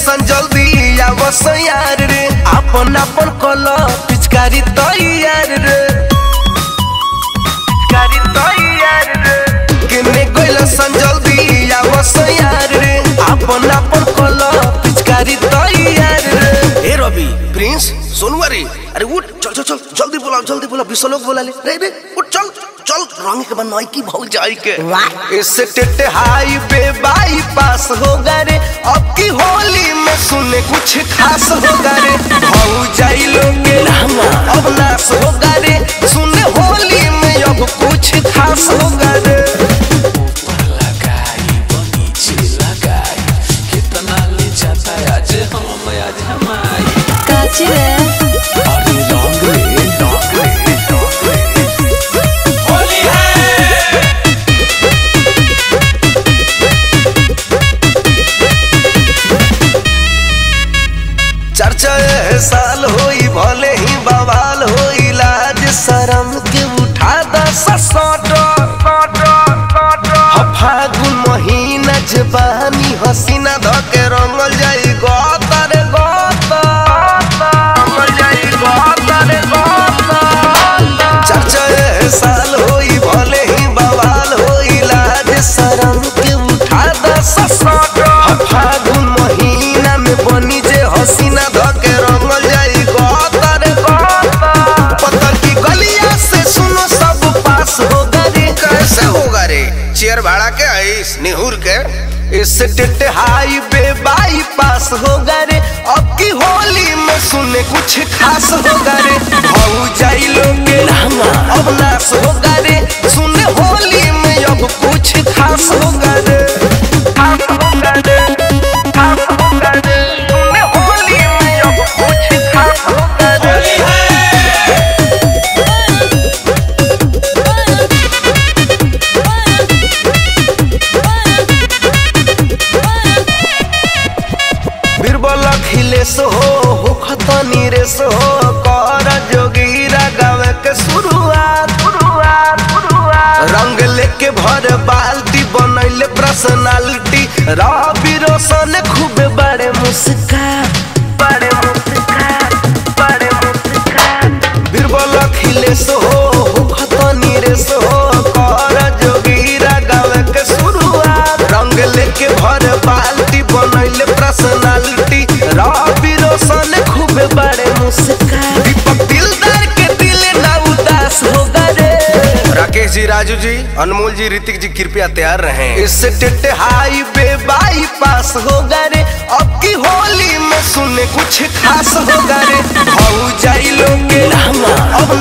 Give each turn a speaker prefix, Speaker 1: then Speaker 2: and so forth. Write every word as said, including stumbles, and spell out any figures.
Speaker 1: सन जल्दी आवस यार रे अपन अपन कल पिचकारी तैयार रे पिचकारी तैयार रे किने गइल सन जल्दी आवस यार रे अपन अपन कल पिचकारी तैयार रे। ए रवि प्रिंस सोनवारी अरे उठ चल चल चल जल्दी बोला जल्दी बोला विश्वलोक बोला ले रे रे उठ चल चल रंग के बनवाई की भौल जाई के इससे टेटे हाई बे बाई पास होगा रे अब की होली में सुने कुछ खास होगा रे भौ जाई लोगे अब नाश होगा रे सुने होली में अब कुछ खास होगा रे। चर्चा साल होई भले ही बवाल होई लाज शरम के उठा दस फागुन महीना जबानी हसीना धके रंगल जाई गोतर गोतर जाई गोतर गोतर चर्चा साल होई भले ही बवाल होई लाज शरम के उठा दस फागुन महीना में बनी जे हसीना धके रंगल जाई गोतर गोतर पत्थर की गलिया से सुनो सब पास होगा रे कैसे होगा रे चेयर भाड़ा के आइस निहुर के इससे टेटे हाई बे बाई पास होगा रे अब की होली में सुने कुछ खास होगा रे भौ जाई लोगे अब नाश होगा रे सुने होली में अब कुछ खास होगा रे खास होगा रे खास होगा रे सुने होली में अब कुछ खास होगा रे। बीरबल अखिलेश हो हो खतनी रेस हो कर जोगीरा गावे के शुरुआत रंग लेके भर बाल्टी बनैले पर्सनालिटी रवि रोशन खूब बड़े मुस्कान बड़े मुस्कान बड़े मुस्कान बीरबल अखिलेश हो हो खतनी रेस हो कर जोगीरा गावे के शुरुआत रंग लेके भर बाल्टी बनैले पर्सनालिटी रवि रोशन खूब बड़े मुस्कान दीपक दिलदार के दिल ना उदास होगा रे राकेश जी राजू जी अनमोल जी ऋतिक जी कृपया तैयार रहें इससे टेटे हाई बे बाई पास होगा रे अब की होली में सुने कुछ खास होगा रे भौ जाई लोगे अब